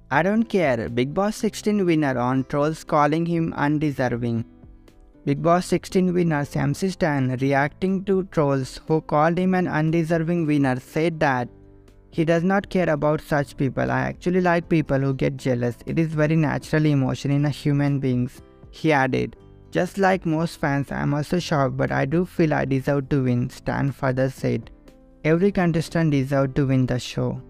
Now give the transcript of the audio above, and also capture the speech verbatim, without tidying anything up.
I don't care. Big Boss sixteen winner on trolls calling him undeserving. Big Boss sixteen winner M C Stan, reacting to trolls who called him an undeserving winner, said that he does not care about such people. I actually like people who get jealous. It is very natural emotion in a human beings. He added, just like most fans, I am also shocked, but I do feel I deserve to win, Stan further said. Every contestant deserved to win the show.